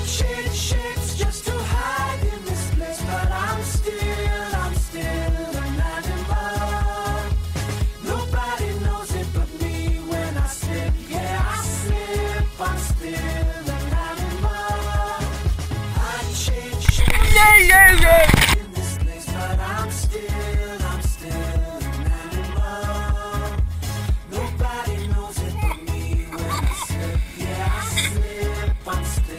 change shapes just to hide in this place, but I'm still an animal. Nobody knows it but me when I slip. Yeah, I slip. I'm still an animal. I change shapes in this place, but I'm still an animal. Nobody knows it but me when I slip. Yeah, I slip. I'm still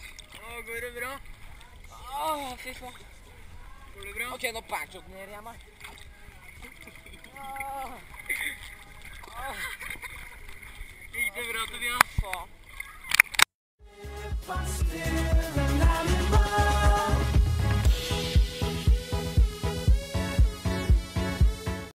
Går det bra? Å, fy faen. Går det bra? Ok, nå backjotten ned igjen da.